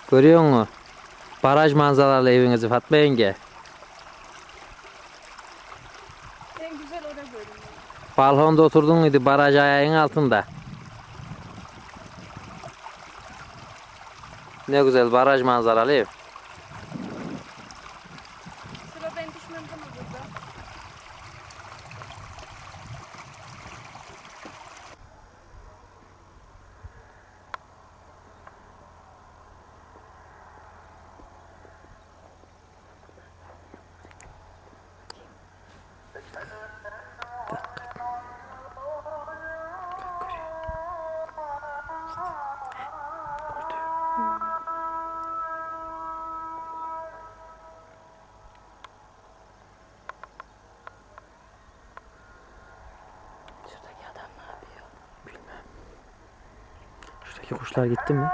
Görüyor musun? Baraj manzaralı evinizi Fatma yenge. En güzel orada görünüyor. Balkonda oturdun muydu baraj ayağının altında? Ne güzel baraj manzaralı ev. Sıra ben düşmem mi burada? Şuradaki adam ne yapıyor? Bilmem. Şuradaki kuşlar gitti mi?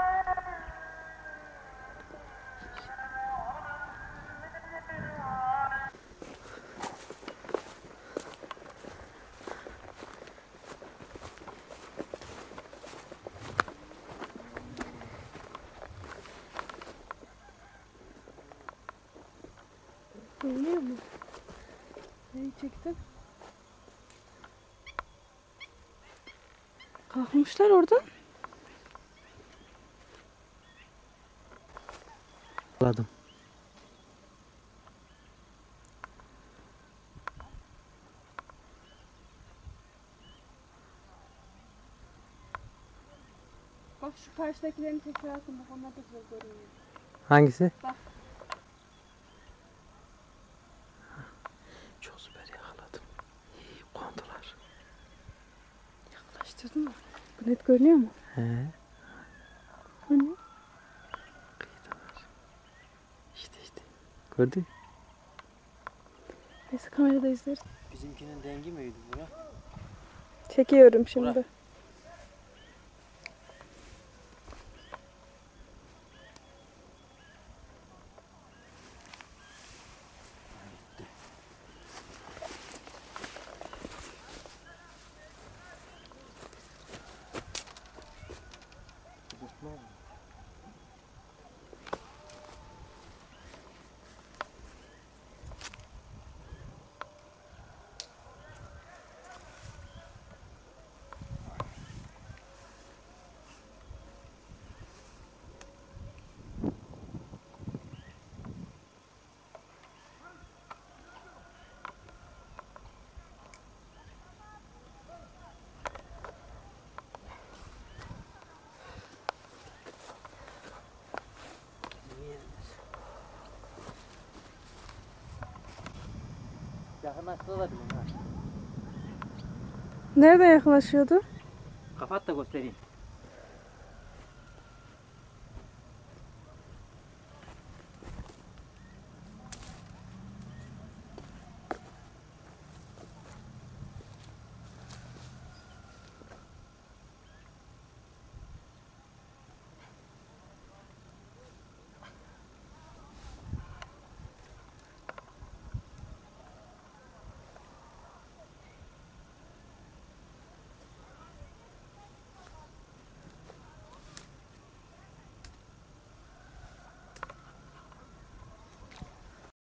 Görünüyor mu? Neyi çektim? Kalkmışlar oradan. Anladım. Bak şu karşıdakilerin tekrar atın. Bak onlar da güzel görünüyor. Hangisi? Bak. Çok süper yakaladım. İyi kondular. Yaklaştırdın mı? Bu net görünüyor mu? He. Bu ne? Kıyıdalar. İşte. Gördün mü? Neyse kamerada izleriz. Bizimkinin dengi miydi bu ya? Çekiyorum şimdi. Bırak. Yakınlaştırılabilir ha. Nerede yaklaşıyordu? Kapat da göstereyim.